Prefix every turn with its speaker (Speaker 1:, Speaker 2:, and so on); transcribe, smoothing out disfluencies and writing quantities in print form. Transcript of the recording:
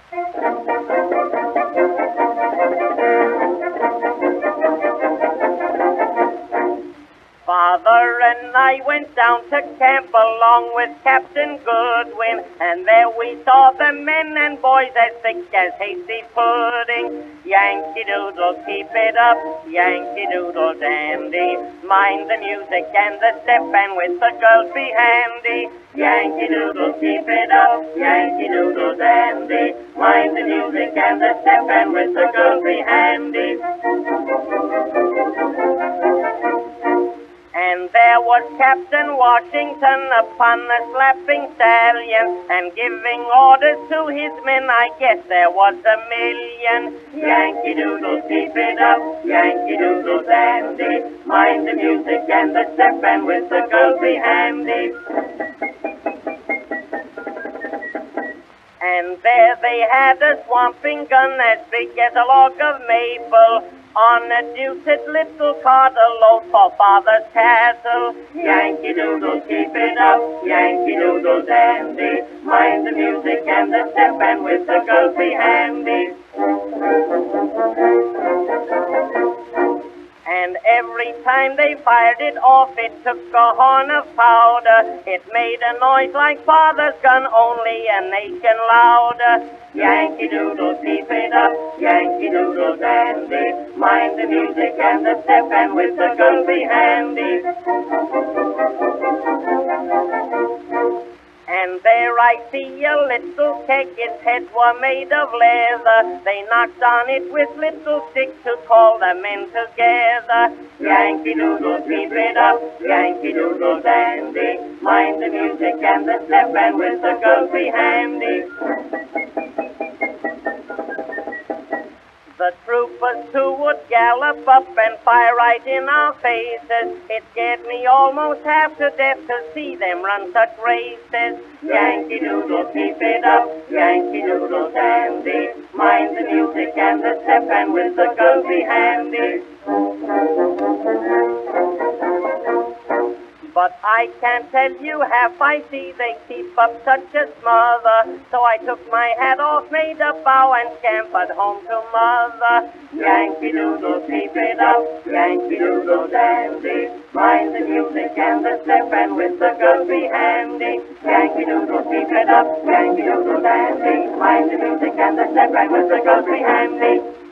Speaker 1: Father and I went down to camp along with Captain Goodwin, and there we saw the men and boys as thick as hasty pudding. Yankee Doodle, keep it up, Yankee Doodle dandy. Mind the music and the step, and with the girls be handy. Yankee Doodle, keep it up, Yankee Doodle dandy. Mind the music and the step, and with the girls be handy. And there was Captain Washington upon a slapping stallion, and giving orders to his men, I guess there was a million. Yankee Doodle, keep it up, Yankee Doodle dandy. Mind the music and the step, and with the girls be handy. And there they had a swamping gun as big as a log of maple, on a deuced little cartaload for Father's castle. Yankee Doodle, keep it up, Yankee Doodle dandy. Mind the music and the step, and with the girls be handy. And every time they fired it off, it took a horn of powder. It made a noise like Father's gun, only a nation louder. Yankee Doodle, keep it up, Yankee Doodle dandy. Mind the music and the step, and with the girls be handy. And there I see a little keg, its heads were made of leather. They knocked on it with little sticks to call the men together. Yankee Doodle, keep it up, Yankee Doodle dandy. Mind the music and the step, and with the girls be handy. The troopers too would gallop up and fire right in our faces. It scared me almost half to death to see them run such races. Yankee Doodle, keep it up, Yankee Doodle dandy. Mind the music and the step, and with the girls be handy. But I can't tell you half I see, they keep up such a smother. So I took my hat off, made a bow, and scampered home to Mother. Yankee Doodle, keep it up, Yankee Doodle dandy. Mind the music and the step, and with the girls be handy. Yankee Doodle, keep it up, Yankee Doodle dandy. Mind the music and the step, and with the girls be handy.